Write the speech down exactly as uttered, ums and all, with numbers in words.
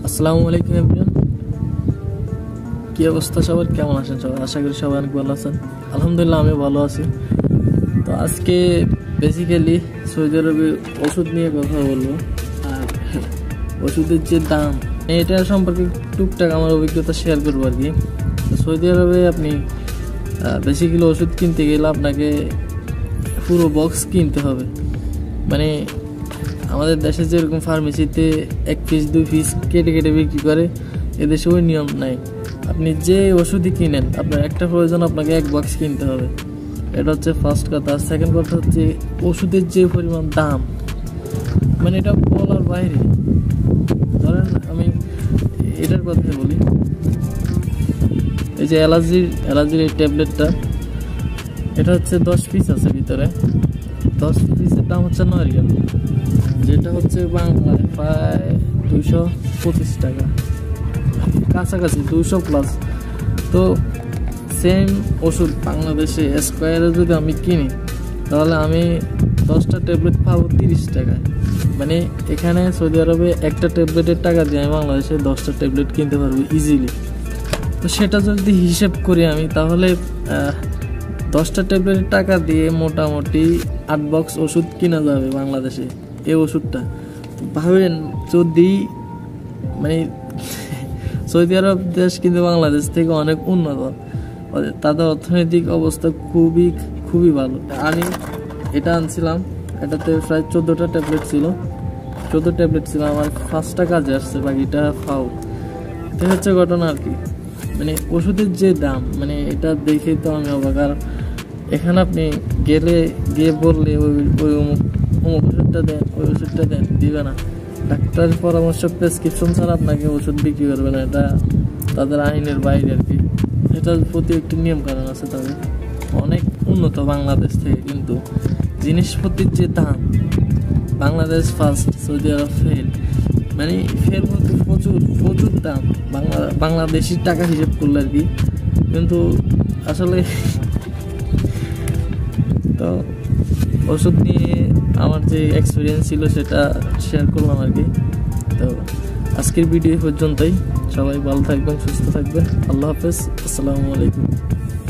আসসালামু আলাইকুম এভরিওয়ান, কি অবস্থা সবার? কেমন আছেন সবাই? আশা করি সবাই অনেক ভালো আছেন। আলহামদুলিল্লাহ আমি ভালো আছি। তো আজকে বেসিক্যালি সৌদি আরবে ওষুধ নিয়ে কথা বলবো, আর ওষুধের যে দাম এটা সম্পর্কে টুকটাক আমার অভিজ্ঞতা শেয়ার করবো আর কি। সৌদি আরবে আপনি বেসিক্যালি ওষুধ কিনতে গেলে আপনাকে পুরো বক্স কিনতে হবে। মানে আমাদের দেশে যেরকম ফার্মেসিতে এক পিস দুই পিস কেটে কেটে বিক্রি করে, এদেশে ওই নিয়ম নাই। আপনি যে ওষুধই কিনেন আপনার একটা প্রয়োজন, আপনাকে এক বক্স কিনতে হবে। এটা হচ্ছে ফার্স্ট কথা। সেকেন্ড কথা হচ্ছে ওষুধের যে পরিমাণ দাম, মানে এটা বলার বাইরে। ধরেন আমি এটার কথা বলি, এই যে অ্যালার্জির অ্যালার্জির এই ট্যাবলেটটা, এটা হচ্ছে দশ পিস আছে ভিতরে। দশ পিসের দাম হচ্ছে নয় রিয়াল, যেটা হচ্ছে বাংলায় প্রায় দুইশো পঁচিশ টাকা, কাছাকাছি দুইশো প্লাস। তো সেম ওষুধ বাংলাদেশে স্কোয়ারে যদি আমি কিনি, তাহলে আমি দশটা ট্যাবলেট পাবো তিরিশ টাকায়। মানে এখানে সৌদি আরবে একটা ট্যাবলেটের টাকা দিয়ে আমি বাংলাদেশে দশটা ট্যাবলেট কিনতে পারবো ইজিলি। তো সেটা যদি হিসেব করি আমি, তাহলে দশটা ট্যাবলেটের টাকা দিয়ে মোটামুটি আট বক্স ওষুধ কিনা যাবে বাংলাদেশে। এই ওষুধটা ভাবেন, যদি মানে সৌদি আরব দেশ কিন্তু বাংলাদেশ থেকে অনেক উন্নত, তাদের অর্থনৈতিক অবস্থা খুবই খুবই ভালো। আমি এটা আনছিলাম, এটাতে প্রায় চোদ্দোটা ট্যাবলেট ছিল চোদ্দো ট্যাবলেট ছিল আমার ফার্স্টটা কাজে আসছে, বাকিটা ফাও। তো হচ্ছে ঘটনা আর কি। মানে ওষুধের যে দাম, মানে এটা দেখেই তো আমি অবাক। আর এখানে আপনি গেলে গিয়ে বললে ওই ওই অমুক অমুক ওষুধটা দেন, ওই ওষুধটা দেন, দিবে না। ডাক্তারের পরামর্শ প্রেসক্রিপশন ছাড়া আপনাকে ওষুধ বিক্রি করবে না। এটা তাদের আইনের বাইরে আর কি। এটার প্রতি একটি নিয়ম কানুন আছে তাদের। অনেক উন্নত বাংলাদেশ থেকে, কিন্তু জিনিসপত্রের যে দাম, Bangladesh first, Saudi Arab fail. মানে ফের বলতে প্রচুর প্রচুর দাম বাংলা বাংলাদেশি টাকা হিসেব করলে আর কি। কিন্তু আসলে তো ওষুধ নিয়ে আমার যে এক্সপিরিয়েন্স ছিল সেটা শেয়ার করলাম আর কি। তো আজকের ভিডিও পর্যন্তই। সবাই ভালো থাকবেন, সুস্থ থাকবেন। আল্লাহ হাফেজ, আসসালামু আলাইকুম।